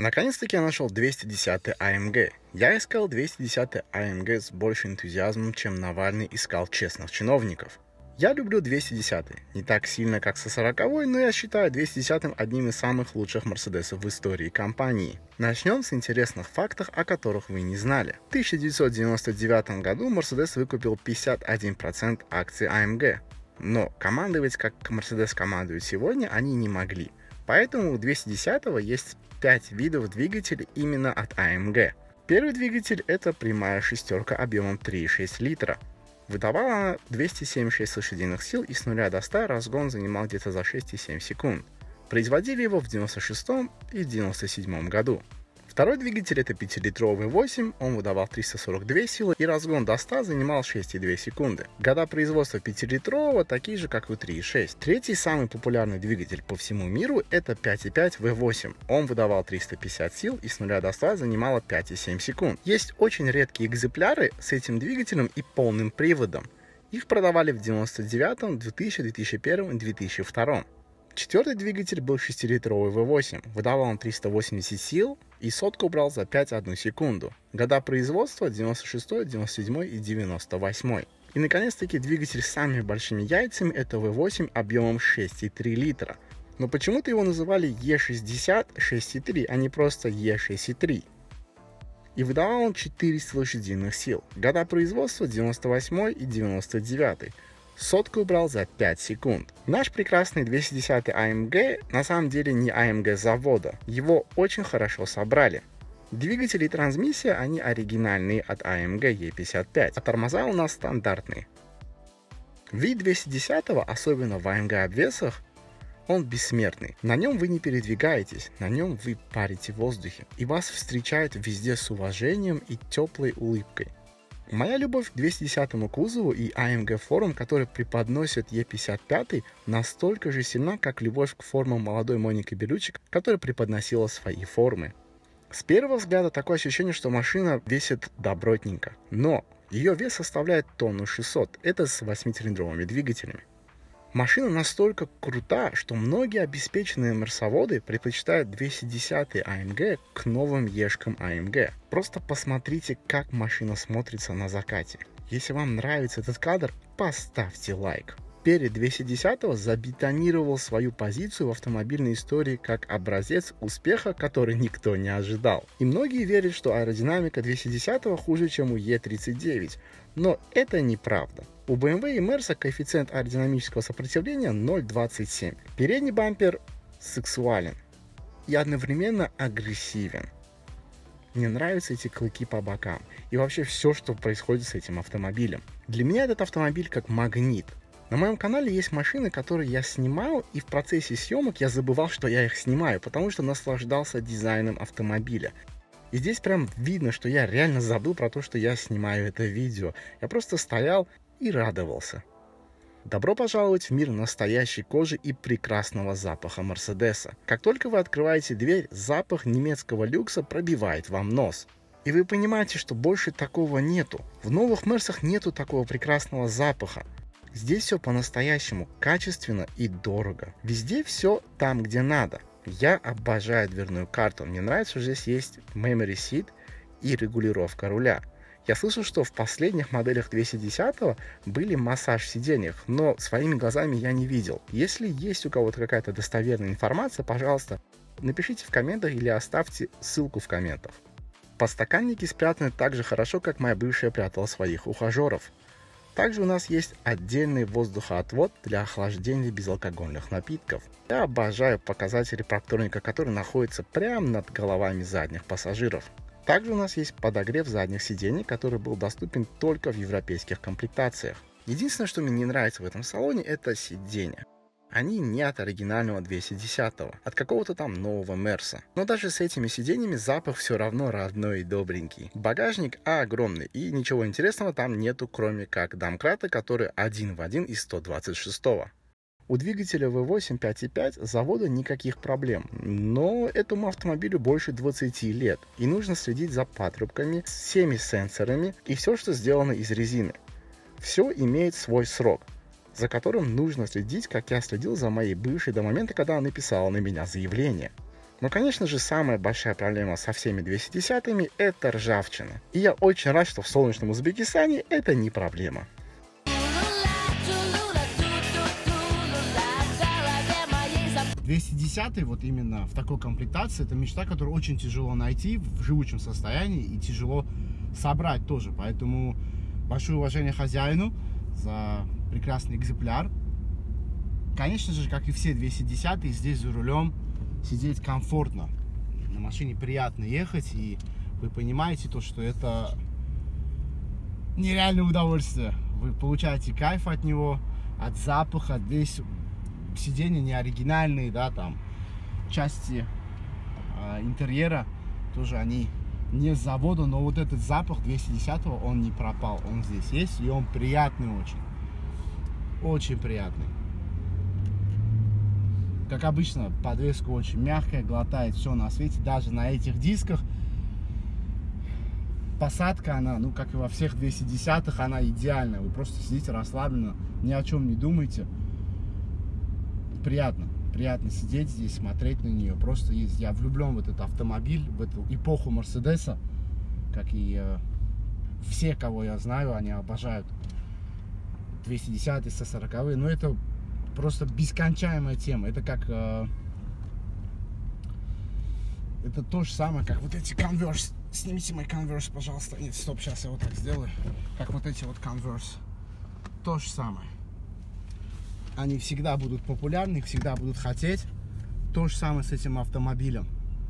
Наконец-таки я нашел 210 AMG. Я искал 210 AMG с большим энтузиазмом, чем Навальный искал честных чиновников. Я люблю 210, не так сильно, как со 40, но я считаю 210 одним из самых лучших Мерседесов в истории компании. Начнем с интересных фактов, о которых вы не знали. В 1999 году Mercedes выкупил 51% акций AMG. Но командовать, как Mercedes командует сегодня, они не могли. Поэтому у 210 есть 5 видов двигателей именно от AMG. Первый двигатель — это прямая шестерка объемом 3,6 литра. Выдавала она 276 лошадиных сил, и с 0 до 100 разгон занимал где-то за 6,7 секунд. Производили его в 96 и 97 году. Второй двигатель — это 5-литровый V8, он выдавал 342 силы, и разгон до 100 занимал 6,2 секунды. Года производства 5-литрового такие же, как и 3,6. Третий самый популярный двигатель по всему миру — это 5,5 V8. Он выдавал 350 сил, и с 0 до 100 занимало 5,7 секунд. Есть очень редкие экземпляры с этим двигателем и полным приводом. Их продавали в 99, 2000, 2001 и 2002. Четвертый двигатель был 6-литровый V8, выдавал он 380 сил и сотку брал за 5,1 секунду. Года производства 96, 97 и 98. И наконец-таки двигатель с самыми большими яйцами — это V8 объемом 6,3 литра. Но почему-то его называли E60 6,3, а не просто E6,3. И выдавал он 400 лошадиных сил. Года производства 98 и 99. Сотку брал за 5 секунд. Наш прекрасный 210 AMG на самом деле не AMG завода. Его очень хорошо собрали. Двигатели и трансмиссия, они оригинальные от AMG E55, а тормоза у нас стандартные. Вид 210, особенно в AMG обвесах, он бессмертный. На нем вы не передвигаетесь, на нем вы парите в воздухе. И вас встречают везде с уважением и теплой улыбкой. Моя любовь к 210 кузову и AMG формам, которые преподносят E55, настолько же сильна, как любовь к формам молодой Моники Беллуччи, которая преподносила свои формы. С первого взгляда такое ощущение, что машина весит добротненько, но ее вес составляет 600 тонн, это с 8-цилиндровыми двигателями. Машина настолько крута, что многие обеспеченные мерсоводы предпочитают 210 AMG к новым ешкам AMG. Просто посмотрите, как машина смотрится на закате. Если вам нравится этот кадр, поставьте лайк. Перед 210 забетонировал свою позицию в автомобильной истории как образец успеха, который никто не ожидал. И многие верят, что аэродинамика 210 хуже, чем у E39. Но это неправда. У BMW и Mercedes коэффициент аэродинамического сопротивления 0,27. Передний бампер сексуален и одновременно агрессивен. Мне нравятся эти клыки по бокам и вообще все, что происходит с этим автомобилем. Для меня этот автомобиль как магнит. На моем канале есть машины, которые я снимал, и в процессе съемок я забывал, что я их снимаю, потому что наслаждался дизайном автомобиля. И здесь прям видно, что я реально забыл про то, что я снимаю это видео. Я просто стоял и радовался. Добро пожаловать в мир настоящей кожи и прекрасного запаха Мерседеса. Как только вы открываете дверь, запах немецкого люкса пробивает вам нос. И вы понимаете, что больше такого нету. В новых Мерсах нету такого прекрасного запаха. Здесь все по-настоящему качественно и дорого. Везде все там, где надо. Я обожаю дверную карту. Мне нравится, что здесь есть memory seat и регулировка руля. Я слышал, что в последних моделях 210 были массаж в сиденьях, но своими глазами я не видел. Если есть у кого-то какая-то достоверная информация, пожалуйста, напишите в комментах или оставьте ссылку в комментах. Подстаканники спрятаны так же хорошо, как моя бывшая прятала своих ухажеров. Также у нас есть отдельный воздухоотвод для охлаждения безалкогольных напитков. Я обожаю показатели проктроника, который находится прямо над головами задних пассажиров. Также у нас есть подогрев задних сидений, который был доступен только в европейских комплектациях. Единственное, что мне не нравится в этом салоне, это сиденья. Они не от оригинального 210-го, от какого-то там нового Мерса. Но даже с этими сиденьями запах все равно родной и добренький. Багажник огромный, и ничего интересного там нету, кроме как домкрата, который один в один из 126-го. У двигателя V8 5.5 завода никаких проблем, но этому автомобилю больше 20 лет, и нужно следить за патрубками, всеми сенсорами и все, что сделано из резины. Все имеет свой срок, за которым нужно следить, как я следил за моей бывшей до момента, когда она написала на меня заявление. Но, конечно же, самая большая проблема со всеми 210-ми – это ржавчина. И я очень рад, что в солнечном Узбекистане это не проблема. 210-й вот именно в такой комплектации, это мечта, которую очень тяжело найти в живучем состоянии и тяжело собрать тоже. Поэтому большое уважение хозяину за прекрасный экземпляр. Конечно же, как и все 210-е, здесь за рулем сидеть комфортно. На машине приятно ехать, и вы понимаете то, что это нереальное удовольствие. Вы получаете кайф от него, от запаха. Здесь сиденья не оригинальные, да, там части интерьера тоже они не с завода, но вот этот запах 210-го, он не пропал, он здесь есть, и он приятный очень, очень приятный. Как обычно, подвеска очень мягкая, глотает все на свете, даже на этих дисках. Посадка, она, ну, как и во всех 210-х, она идеальная, вы просто сидите расслабленно, ни о чем не думаете. Приятно сидеть здесь, смотреть на нее. Просто есть, я влюблен в этот автомобиль, в эту эпоху Мерседеса, как и все, кого я знаю, они обожают 210-е, 140-е. Но это просто бескончаемая тема. Это как это то же самое, как вот эти Converse. Снимите мой Converse, пожалуйста. Нет, стоп, сейчас я вот так сделаю. Как вот эти вот Converse. То же самое. Они всегда будут популярны, их всегда будут хотеть. То же самое с этим автомобилем.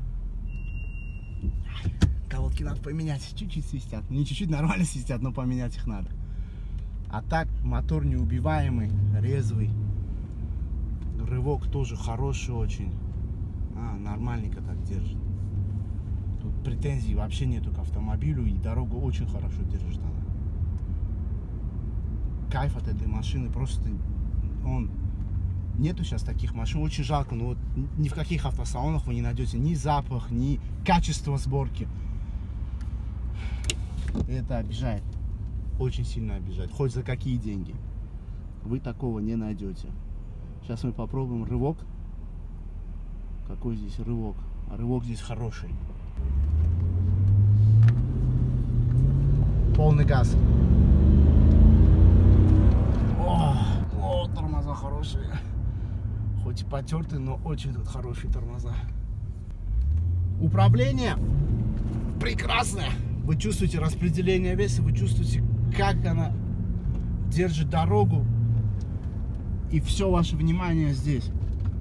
Колодки надо поменять. Чуть-чуть свистят. Не чуть-чуть, нормально свистят, но поменять их надо. А так, мотор неубиваемый, резвый. Рывок тоже хороший очень. Нормальненько так держит. Тут претензий вообще нету к автомобилю, и дорогу очень хорошо держит она. Кайф от этой машины просто... Нету сейчас таких машин, очень жалко, но вот ни в каких автосалонах вы не найдете ни запах, ни качество сборки. И это обижает, очень сильно обижает, хоть за какие деньги. Вы такого не найдете. Сейчас мы попробуем рывок. Какой здесь рывок? А рывок здесь хороший. Полный газ. Тормоза хорошие, хоть и потертые, но очень тут хорошие тормоза. Управление прекрасное. Вы чувствуете распределение веса, вы чувствуете, как она держит дорогу, и все ваше внимание здесь.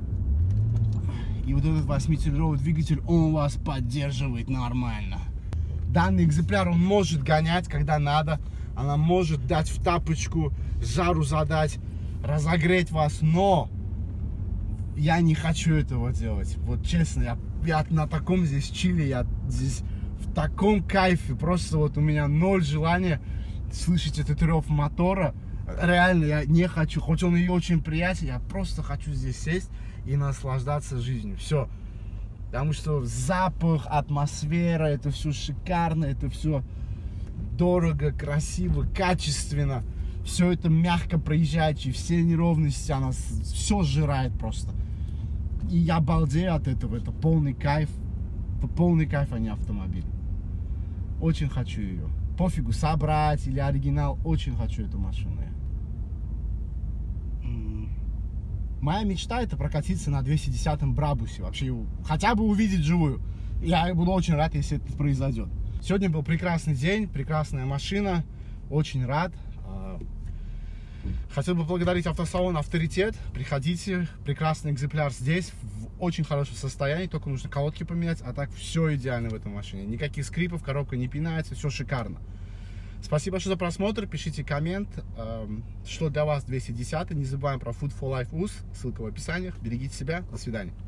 И вот этот 8-цилиндровый двигатель, он вас поддерживает нормально. Данный экземпляр, он может гонять, когда надо. Она может дать в тапочку, жару задать, разогреть вас, но я не хочу этого делать. Вот честно, я на таком здесь чиле, я здесь в таком кайфе. Просто вот у меня ноль желания слышать этот рев мотора. Реально, я не хочу, хоть он и очень приятен, я просто хочу здесь сесть и наслаждаться жизнью. Все. Потому что запах, атмосфера, это все шикарно, это все дорого, красиво, качественно. Все это мягко проезжает, и все неровности, она все сжирает просто. И я балдею от этого, это полный кайф, а не автомобиль. Очень хочу ее. Пофигу, собрать или оригинал, очень хочу эту машину. Моя мечта — это прокатиться на 210-м Брабусе, вообще хотя бы увидеть живую. Я буду очень рад, если это произойдет. Сегодня был прекрасный день, прекрасная машина, очень рад. Хотел бы поблагодарить автосалон «Авторитет». Приходите, прекрасный экземпляр здесь, в очень хорошем состоянии, только нужно колодки поменять, а так все идеально в этой машине. Никаких скрипов, коробка не пинается, все шикарно. Спасибо большое за просмотр, пишите коммент, что для вас 210. Не забываем про Food for Life УЗ, ссылка в описании. Берегите себя, до свидания.